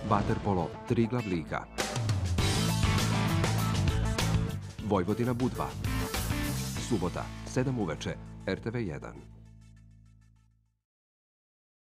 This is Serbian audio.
Vaterpolo Triglav Lika. Vojvodina Budva. Subota, 7 uveče, RTV1.